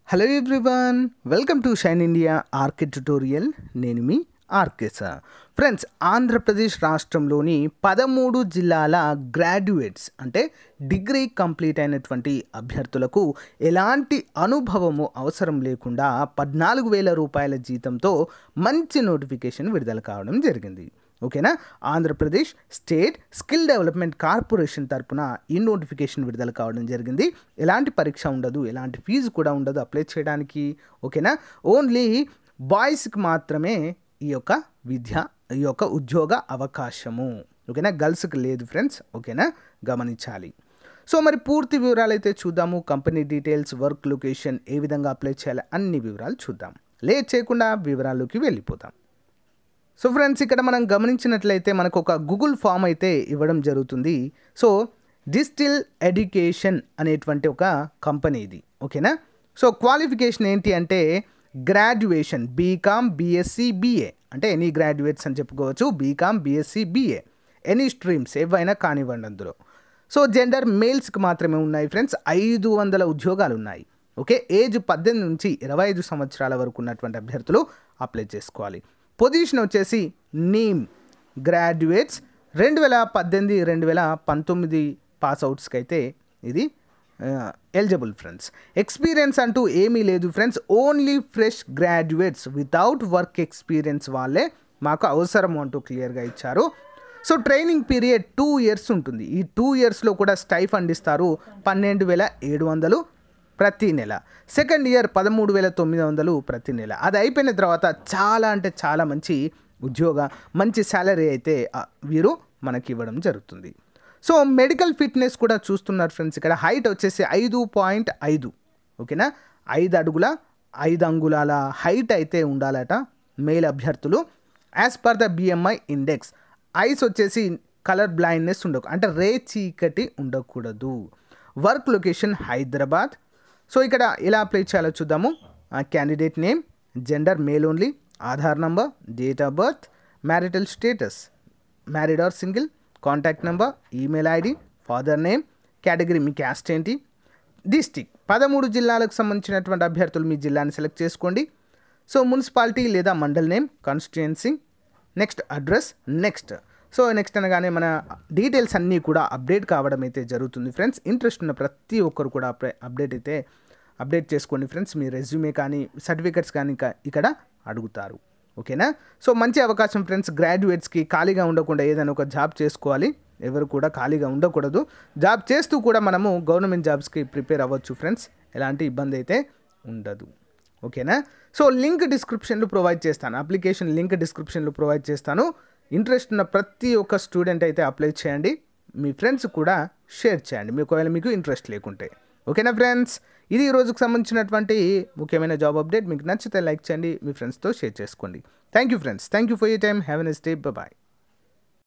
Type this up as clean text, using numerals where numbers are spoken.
Hello everyone, welcome to Shine India RK tutorial. నేను మీ RK sir. Friends, Andhra Pradesh రాష్ట్రంలోని 13 జిల్లాల గ్రాడ్యుయేట్స్ అంటే డిగ్రీ కంప్లీట్ అయినటువంటి అభ్యర్థులకు ఎలాంటి అనుభవము అవసరం లేకుండా 14,000 రూపాయల జీతంతో మంచి నోటిఫికేషన్ విడుదల కావడం జరిగింది. ఓకేనా. Andhra Pradesh state skill development corporation తరపున ఈ నోటిఫికేషన్ విడుదల కావడం జరిగింది. ఎలాంటి పరీక్ష ఉండదు, ఎలాంటి ఫీజు కూడా ఉండదు అప్లై చేయడానికి. ఓకేనా. ఓన్లీ బాయ్స్కి మాత్రమే ఈ యొక్క ఉద్యోగ అవకాశము. ఓకేనా. గర్ల్స్కి లేదు ఫ్రెండ్స్. ఓకేనా, గమనించాలి. సో మరి పూర్తి వివరాలు అయితే చూద్దాము. కంపెనీ డీటెయిల్స్, వర్క్ లొకేషన్, ఏ విధంగా అప్లై చేయాలి, అన్ని వివరాలు చూద్దాం. లేట్ చేయకుండా వివరాల్లోకి వెళ్ళిపోతాం. సో ఫ్రెండ్స్, ఇక్కడ మనం గమనించినట్లయితే మనకు ఒక గూగుల్ ఫామ్ అయితే ఇవ్వడం జరుగుతుంది. సో డిస్టిల్ ఎడ్యుకేషన్ అనేటువంటి ఒక కంపెనీ ఇది. ఓకేనా. సో క్వాలిఫికేషన్ ఏంటి అంటే గ్రాడ్యుయేషన్ బీకామ్, బీఎస్సీ, బీఏ అంటే ఎనీ గ్రాడ్యుయేట్స్ అని చెప్పుకోవచ్చు. BCom, BSc, BA any streams ఏవైనా కానివ్వండి అందులో. సో జెండర్ మేల్స్కి మాత్రమే ఉన్నాయి ఫ్రెండ్స్. 500 ఉద్యోగాలు ఉన్నాయి. ఓకే. ఏజ్ 18 నుంచి 25 సంవత్సరాల వరకు ఉన్నటువంటి అభ్యర్థులు అప్లై చేసుకోవాలి. పొజిషన్ వచ్చేసి నీమ్ గ్రాడ్యుయేట్స్ 2018, 2019 పాస్అవుట్స్కి అయితే ఇది ఎలిజిబుల్ ఫ్రెండ్స్. ఎక్స్పీరియన్స్ అంటూ ఏమీ లేదు friends. Only fresh graduates without work experience వాళ్ళే మాకు అవసరం అంటూ క్లియర్గా ఇచ్చారు. సో ట్రైనింగ్ పీరియడ్ 2 years ఉంటుంది. ఈ 2 yearsలో కూడా స్టైఫండ్ ఇస్తారు 12,700 ప్రతి నెల. సెకండ్ ఇయర్ 13,900 ప్రతి నెల. అది అయిపోయిన తర్వాత చాలా అంటే చాలా మంచి మంచి శాలరీ అయితే వీరు మనకి ఇవ్వడం జరుగుతుంది. సో మెడికల్ ఫిట్నెస్ కూడా చూస్తున్నారు ఫ్రెండ్స్. ఇక్కడ హైట్ వచ్చేసి 5.5. ఓకేనా. 5 అడుగుల 5 అంగుళాల హైట్ అయితే ఉండాలట మేల్ అభ్యర్థులు. As per the BMI index. Eyes వచ్చేసి కలర్ బ్లైండ్నెస్ ఉండకు, అంటే రే చీకటి ఉండకూడదు. Work location Hyderabad. సో ఇక్కడ ఎలా అప్లై చేయాలో చూద్దాము. Candidate name, gender male only, Aadhaar number, date of birth, marital status married or single, contact number, email ID, father name, category మీ క్యాస్ట్ ఏంటి, డిస్టిక్ 13 జిల్లాలకు సంబంధించినటువంటి అభ్యర్థులు మీ జిల్లాని సెలెక్ట్ చేసుకోండి. సో మున్సిపాలిటీ లేదా mandal name, constituency, next address, next. So next అనగానే మన డీటెయిల్స్ అన్నీ కూడా అప్డేట్ కావడం అయితే జరుగుతుంది ఫ్రెండ్స్. ఇంట్రెస్ట్ ఉన్న ప్రతి ఒక్కరు కూడా అప్డేట్ చేసుకోండి ఫ్రెండ్స్. మీ రెజ్యూమే కానీ సర్టిఫికెట్స్ కానీ ఇక్కడ అడుగుతారు. ఓకేనా. సో మంచి అవకాశం ఫ్రెండ్స్. గ్రాడ్యుయేట్స్కి ఖాళీగా ఉండకుండా ఏదైనా ఒక జాబ్ చేసుకోవాలి. ఎవరు కూడా ఖాళీగా ఉండకూడదు. జాబ్ చేస్తూ కూడా మనము గవర్నమెంట్ జాబ్స్కి ప్రిపేర్ అవ్వచ్చు ఫ్రెండ్స్. ఎలాంటి ఇబ్బంది అయితే ఉండదు. ఓకేనా. సో లింక్ డిస్క్రిప్షన్లో ప్రొవైడ్ చేస్తాను. అప్లికేషన్ లింక్ డిస్క్రిప్షన్లో ప్రొవైడ్ చేస్తాను. ఇంట్రెస్ట్ ఉన్న ప్రతి ఒక్క స్టూడెంట్ అయితే అప్లై చేయండి. మీ ఫ్రెండ్స్ కూడా షేర్ చేయండి ఒకవేళ మీకు ఇంట్రెస్ట్ లేకుంటే. ఓకేనా ఫ్రెండ్స్, ఇది ఈ రోజుకు సంబంధించినటువంటి ముఖ్యమైన జాబ్ అప్డేట్. మీకు నచ్చితే లైక్ చేయండి, మీ ఫ్రెండ్స్తో షేర్ చేసుకోండి. Thank you friends. Thank you for your time. Have a nice day. Bye.